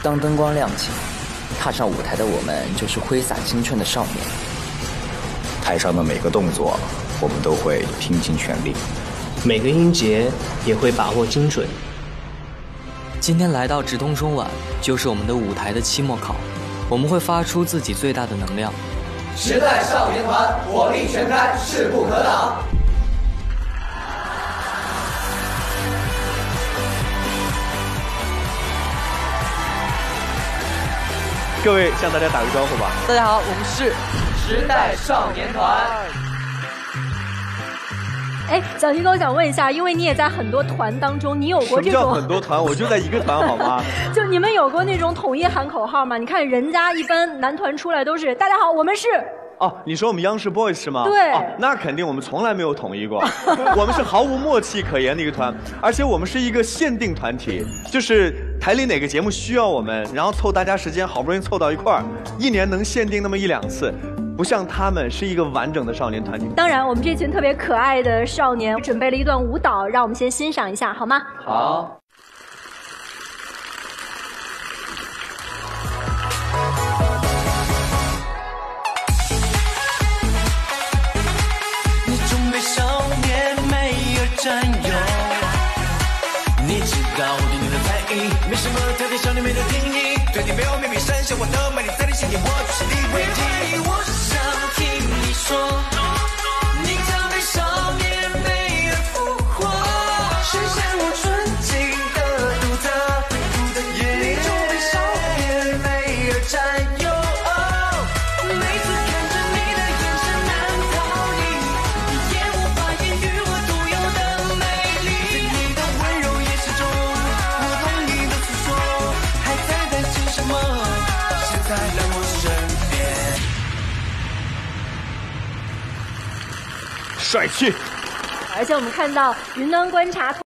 当灯光亮起，踏上舞台的我们就是挥洒青春的少年。 台上的每个动作，我们都会拼尽全力， 每个音节也会把握精准。 今天来到直通中晚，就是我们的舞台的期末考，我们会发出自己最大的能量。 时代少年团火力全开，势不可挡。 各位向大家打个招呼吧。 大家好，我们是时代少年团。 哎，小提哥，想问一下，因为你也在很多团当中，你有过这种？ 什么叫很多团？我就在一个团，好吗？ 就你们有过那种统一喊口号吗？你看人家一般男团出来都是大家好，我们是。 哦，你说我们央视 boys 是吗？ 对、 哦，那肯定我们从来没有统一过，我们是毫无默契可言的一个团，而且我们是一个限定团体，就是台里哪个节目需要我们，然后凑大家时间，好不容易凑到一块儿，一年能限定那么1、2次，不像他们是一个完整的少年团体。 当然，我们这群特别可爱的少年准备了一段舞蹈，让我们先欣赏一下，好吗？ 好。 占有，你知道我对你的在意，没什么特别，少年没的定义，对你没有秘密，剩下我的美丽在你心里，我就是你唯一。我想听你说，你曾被少年美而俘获，实现我纯净的独特，你终被少年美而占有。每次看着你的眼神难逃离，一言无法言语我独有的美丽，你的温柔也始终我懂你的诉说，还在担心什么？现在在我身边。 帅气。 而且我们看到云端观察